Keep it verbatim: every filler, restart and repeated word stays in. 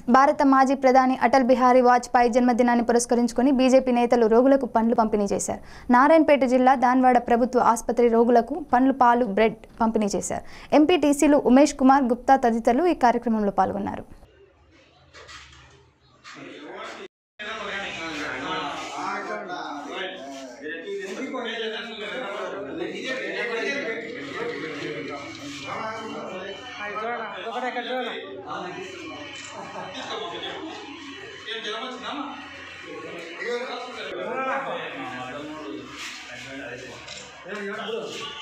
భారత మాజీ ప్రధాని అటల్ బిహారీ వాజ్పేయి జన్మదినాన్ని పురస్కరించుకొని బీజేపీ నేతలు రోగులకు పండ్లు పంపిణీ చేశారు. నారాయణపేట జిల్లా దాన్వాడ ప్రభుత్వ ఆసుపత్రి రోగులకు పండ్లు, పాలు, బ్రెడ్ పంపిణీ చేశారు. ఎంపీటీసీలు ఉమేష్ కుమార్ గుప్తా తదితరులు ఈ కార్యక్రమంలో పాల్గొన్నారు. Yeah,